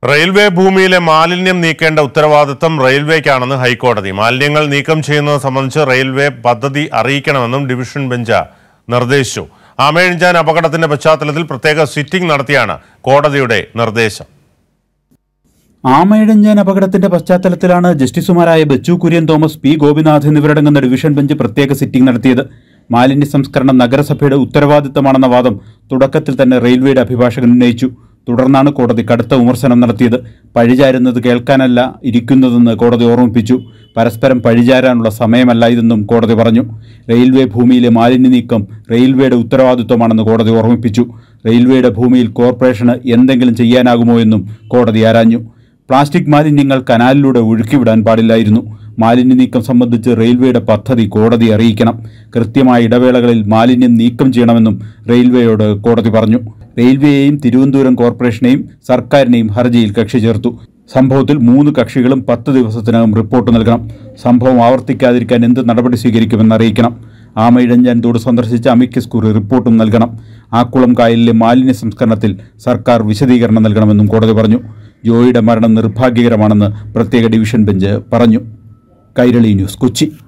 Railway ഭൂമിയിലെ മാലിന്യം നീക്കേണ്ട ഉത്തരവാദിത്തം റെയിൽവേക്കാണെന്ന് ഹൈക്കോടതി. മാലിന്യങ്ങൾ നീക്കം ചെയ്യുന്നത് സംബന്ധിച്ച് റെയിൽവേ പദ്ധതി അറിയിക്കണമെന്നും ഡിവിഷൻ ബെഞ്ച് നിർദ്ദേശിച്ചു. ആമയിഴഞ്ചാൻ അപകടത്തിന്റെ പശ്ചാത്തലത്തിൽ പ്രത്യേക സിറ്റിംഗ് നടത്തിയാണ് കോടതിയുടെ നിർദ്ദേശം. ആമയിഴഞ്ചാൻ അപകടത്തിന്റെ പശ്ചാത്തലത്തിലാണ് ജസ്റ്റിസുമാരായ ബച്ചു കുര്യൻ തോമസ്, പി ഗോപിനാഥ് എന്നിവരടങ്ങുന്ന ഡിവിഷൻ ബെഞ്ച് പ്രത്യേക സിറ്റിംഗ് നടത്തിയത്. മാലിന്യ സംസ്കരണം നഗരസഭയുടെ ഉത്തരവാദിത്തമാണെന്ന വാദം തുടക്കത്തിൽ തന്നെ റെയിൽവേയുടെ അഭിഭാഷകൻ ഉന്നയിച്ചു. തുടർന്നാണ് കോടതി കടുത്ത വിമർശനം നടത്തിയത്. പഴിചാരുന്നത് കേൾക്കാനല്ല ഇരിക്കുന്നതെന്ന് കോടതി ഓർമ്മിപ്പിച്ചു. പരസ്പരം പഴിചാരാനുള്ള സമയമല്ല ഇതെന്നും കോടതി പറഞ്ഞു. റെയിൽവേ ഭൂമിയിലെ മാലിന്യ നീക്കം റെയിൽവേയുടെ ഉത്തരവാദിത്വമാണെന്ന് കോടതി ഓർമ്മിപ്പിച്ചു. റെയിൽവേയുടെ ഭൂമിയിൽ കോർപ്പറേഷന് എന്തെങ്കിലും ചെയ്യാനാകുമോ എന്നും കോടതി ആരാഞ്ഞു. പ്ലാസ്റ്റിക് മാലിന്യങ്ങൾ കനാലിലൂടെ ഒഴുക്കിവിടാൻ പാടില്ലായിരുന്നു. മാലിന്യ നീക്കം സംബന്ധിച്ച് റെയിൽവേയുടെ പദ്ധതി കോടതി അറിയിക്കണം. കൃത്യമായ ഇടവേളകളിൽ മാലിന്യം നീക്കം ചെയ്യണമെന്നും റെയിൽവേയോട് കോടതി പറഞ്ഞു. റെയിൽവേയെയും തിരുവനന്തപുരം കോർപ്പറേഷനെയും സർക്കാരിനെയും ഹർജിയിൽ കക്ഷി ചേർത്തു. സംഭവത്തിൽ 3 കക്ഷികളും 10 ദിവസത്തിനകം റിപ്പോർട്ട് നൽകണം. സംഭവം ആവർത്തിക്കാതിരിക്കാൻ എന്ത് നടപടി സ്വീകരിക്കുമെന്ന് അറിയിക്കണം. ആമയിഴഞ്ചാൻ തോട് സന്ദർശിച്ച അമിക്കസ് ക്യൂറി റിപ്പോർട്ടും നൽകണം. ആക്കുളം കായലിലെ മാലിന്യ സംസ്കരണത്തിൽ സർക്കാർ വിശദീകരണം നൽകണമെന്നും കോടതി പറഞ്ഞു. ജോയിയുടെ മരണം നിർഭാഗ്യകരമാണെന്ന് പ്രത്യേക ഡിവിഷൻ ബെഞ്ച് പറഞ്ഞു. കൈരളി ന്യൂസ്, കൊച്ചി.